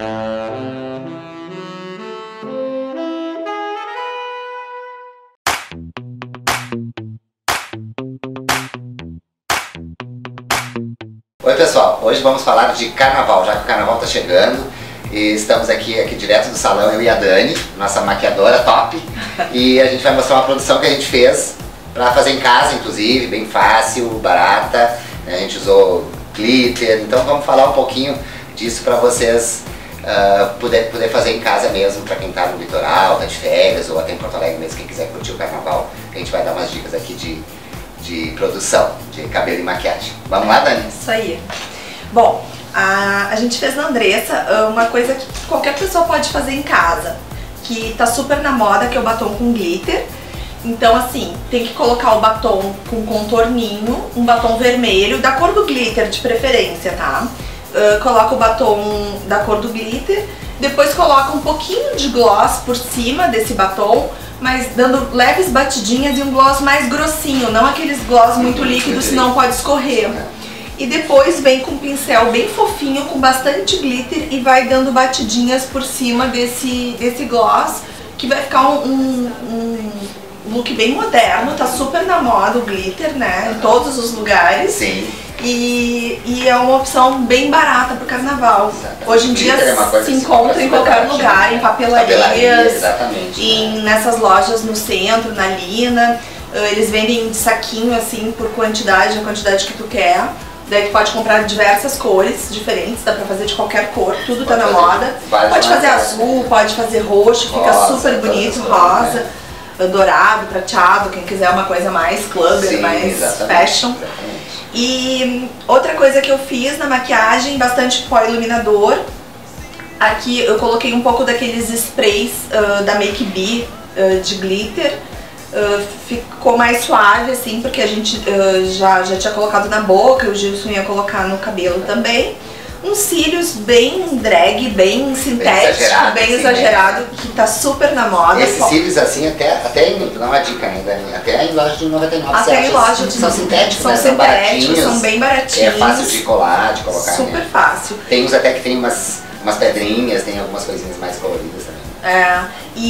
Oi pessoal, hoje vamos falar de carnaval, já que o carnaval está chegando e estamos aqui direto do salão, eu e a Dani, nossa maquiadora top, e a gente vai mostrar uma produção que a gente fez para fazer em casa, inclusive, bem fácil, barata, né? A gente usou glitter, então vamos falar um pouquinho disso para vocês poder fazer em casa mesmo, para quem está no litoral, está de férias ou até em Porto Alegre mesmo, quem quiser curtir o carnaval, a gente vai dar umas dicas aqui de produção, de cabelo e maquiagem. Vamos lá, Dani? Isso aí. Bom, a gente fez na Andressa uma coisa que qualquer pessoa pode fazer em casa, que tá super na moda, que é o batom com glitter. Então assim, tem que colocar o batom com contorninho, um batom vermelho, da cor do glitter de preferência, tá? Coloca o batom da cor do glitter, depois coloca um pouquinho de gloss por cima desse batom, mas dando leves batidinhas e um gloss mais grossinho, não aqueles gloss muito líquidos, senão pode escorrer. E depois vem com um pincel bem fofinho, com bastante glitter e vai dando batidinhas por cima desse gloss, que vai ficar um look bem moderno, tá super na moda o glitter, né, em todos os lugares. Sim. E é uma opção bem barata pro carnaval. Exatamente. Hoje em dia se encontra em qualquer lugar, em papelarias, nessas lojas no centro, na Lina. Eles vendem de saquinho assim por quantidade, a quantidade que tu quer. Daí tu pode comprar diversas cores diferentes, dá pra fazer de qualquer cor, tudo tá na moda. Pode fazer azul, pode fazer roxo, fica super bonito, rosa, dourado, prateado, quem quiser uma coisa mais clubber, mais fashion. E outra coisa que eu fiz na maquiagem, bastante pó iluminador. Aqui eu coloquei um pouco daqueles sprays da Make B de glitter. Ficou mais suave assim, porque a gente já tinha colocado na boca, o Gilson ia colocar no cabelo também. Uns cílios bem drag, bem sintético, bem exagerado, que tá super na moda. Esses cílios assim, até dá uma dica, né, Dani? Até em loja de 99 até em loja de são sintéticos, são né? sintéticos, são bem baratinhos. É fácil de colar, de colocar, super né? fácil. Tem uns até que tem umas pedrinhas, tem algumas coisinhas mais coloridas também.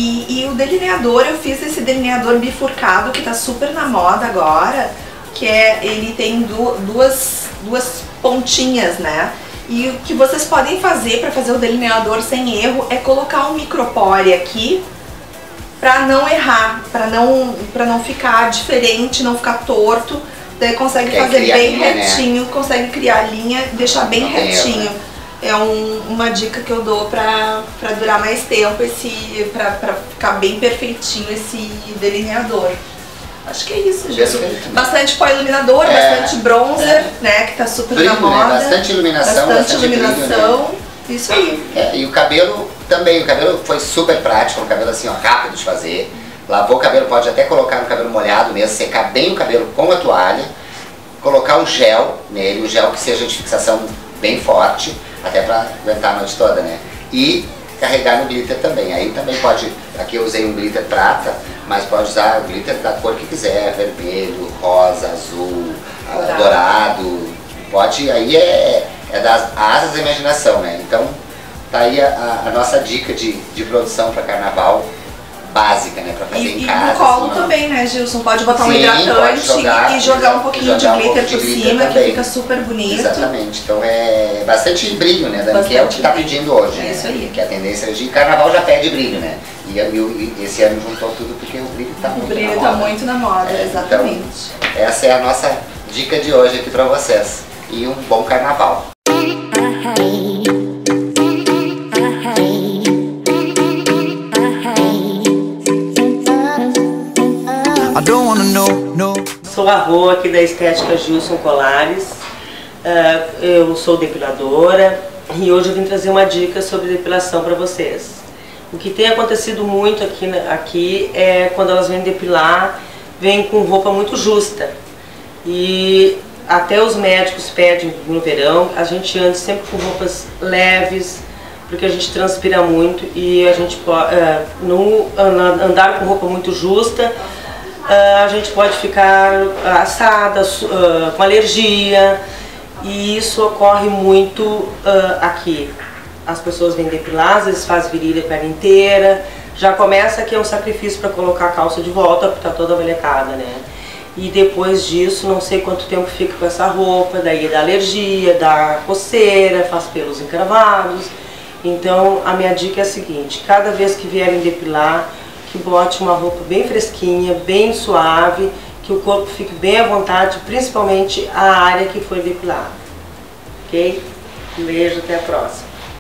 E o delineador, eu fiz esse delineador bifurcado que tá super na moda agora, que ele tem duas pontinhas, né? E o que vocês podem fazer para fazer o delineador sem erro é colocar um micropore aqui para não errar, para não ficar diferente, não ficar torto. Daí consegue fazer bem retinho, né? Consegue criar linha, deixar bem retinho. É uma dica que eu dou pra durar mais tempo, pra ficar bem perfeitinho esse delineador. Acho que é isso, Gilson. Bastante pó iluminador, bastante bronzer, né, que tá super brilho, na moda. Né? Bastante iluminação. Bastante iluminação, brilho, né? Isso aí. E o cabelo também, o cabelo foi super prático, um cabelo assim, ó, rápido de fazer. Lavou o cabelo, pode até colocar no cabelo molhado mesmo, secar bem o cabelo com a toalha. Colocar um gel nele, um gel que seja de fixação bem forte, até pra aguentar a noite toda, né? E carregar no glitter também. Aí também pode, aqui eu usei um glitter prata, mas pode usar o glitter da cor que quiser, vermelho, rosa, azul, dourado. Pode, aí é das asas da imaginação, né? Então tá aí a nossa dica de produção para carnaval básica, né? Pra fazer em casa. E no colo assim, também, né, Gilson? Pode botar um hidratante e jogar um pouquinho de glitter por cima, que fica super bonito. Exatamente. Então é bastante brilho, né, Dani? Que é o que tá pedindo hoje. É isso aí. Que a tendência de carnaval já pede brilho, né? E esse ano juntou tudo porque o brilho tá muito na moda. O brilho tá muito na moda, exatamente. Então, essa é a nossa dica de hoje aqui pra vocês. E um bom carnaval. Sou a Rô aqui da Estética Gilson Colares, eu sou depiladora e hoje eu vim trazer uma dica sobre depilação para vocês. O que tem acontecido muito aqui é quando elas vêm depilar, vêm com roupa muito justa. E até os médicos pedem no verão, a gente anda sempre com roupas leves, porque a gente transpira muito e a gente pode, andar com roupa muito justa, a gente pode ficar assada, com alergia, e isso ocorre muito aqui. as pessoas vêm depilar, às vezes faz virilha a perna inteira, já começa que é um sacrifício para colocar a calça de volta, porque tá toda melecada, né? E depois disso, não sei quanto tempo fica com essa roupa, daí dá alergia, dá coceira, faz pelos encravados. Então a minha dica é a seguinte: cada vez que vierem depilar, que bote uma roupa bem fresquinha, bem suave, que o corpo fique bem à vontade, principalmente a área que foi depilada. Ok? Um beijo, até a próxima.